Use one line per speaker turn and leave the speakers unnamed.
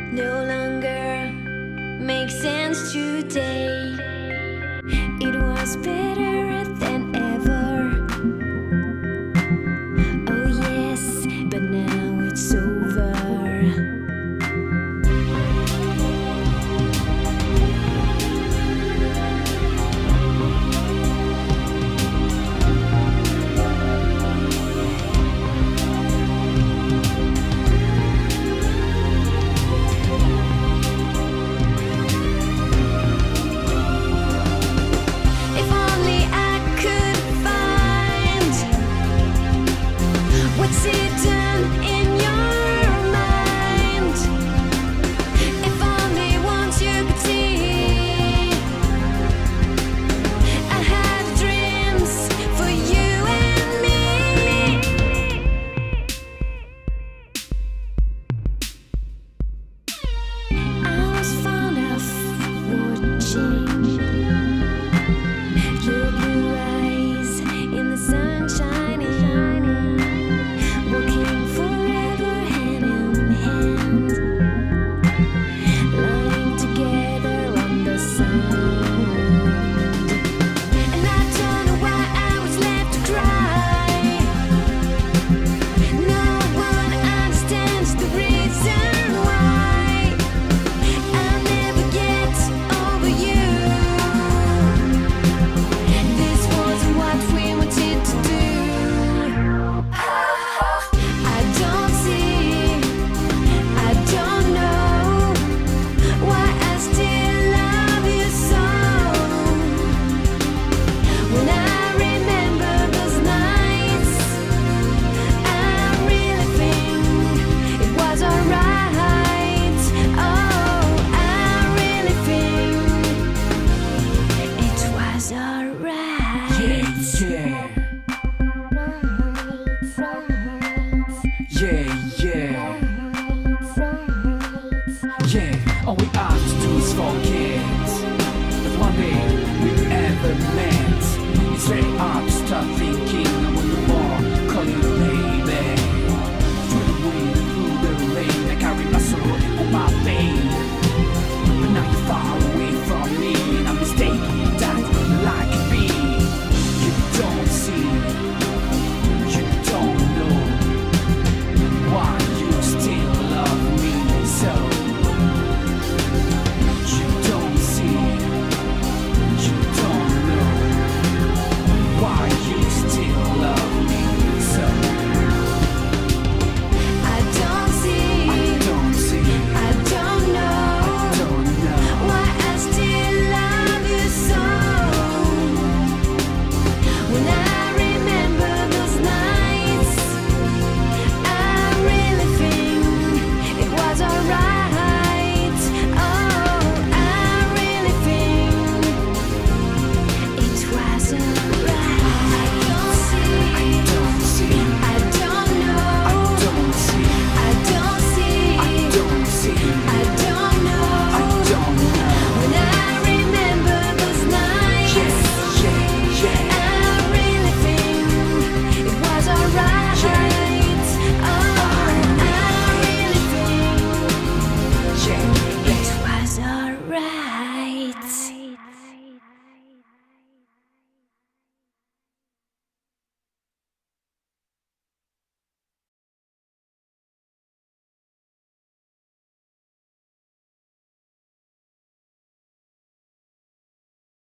no longer makes sense today. It was better than ever. Oh yes, but now it's over. What's it done in your mind? If only once you could see. I had dreams for you and me. I was fond of watching your blue eyes in the sunshine.
Yeah, all we have to do is forget that one day we ever met. It's very hard to stop thinking.